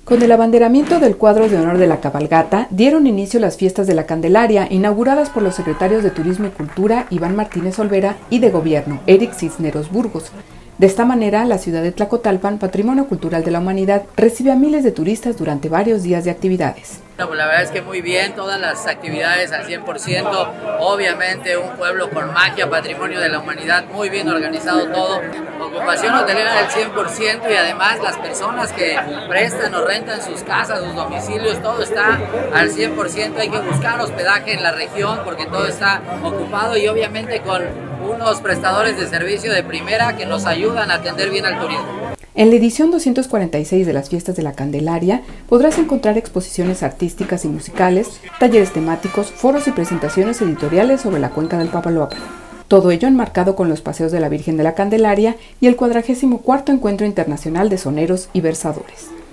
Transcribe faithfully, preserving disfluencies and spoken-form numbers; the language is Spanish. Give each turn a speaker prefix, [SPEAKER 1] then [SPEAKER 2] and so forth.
[SPEAKER 1] Con el abanderamiento del cuadro de honor de la cabalgata, dieron inicio las fiestas de la Candelaria, inauguradas por los secretarios de Turismo y Cultura, Iván Martínez Olvera, y de Gobierno, Eric Cisneros Burgos. De esta manera, la ciudad de Tlacotalpan, Patrimonio Cultural de la Humanidad, recibe a miles de turistas durante varios días de actividades.
[SPEAKER 2] No, pues la verdad es que muy bien, todas las actividades al cien por ciento, obviamente un pueblo con magia, patrimonio de la humanidad, muy bien organizado todo, ocupación hotelera del cien por ciento y además las personas que prestan o rentan sus casas, sus domicilios, todo está al cien por ciento, hay que buscar hospedaje en la región porque todo está ocupado y obviamente con unos prestadores de servicio de primera que nos ayudan a atender bien al turismo.
[SPEAKER 1] En la edición doscientos cuarenta y seis de las Fiestas de la Candelaria podrás encontrar exposiciones artísticas y musicales, talleres temáticos, foros y presentaciones editoriales sobre la cuenca del Papaloapan. Todo ello enmarcado con los paseos de la Virgen de la Candelaria y el cuadragésimo cuarto Encuentro Internacional de Soneros y Versadores.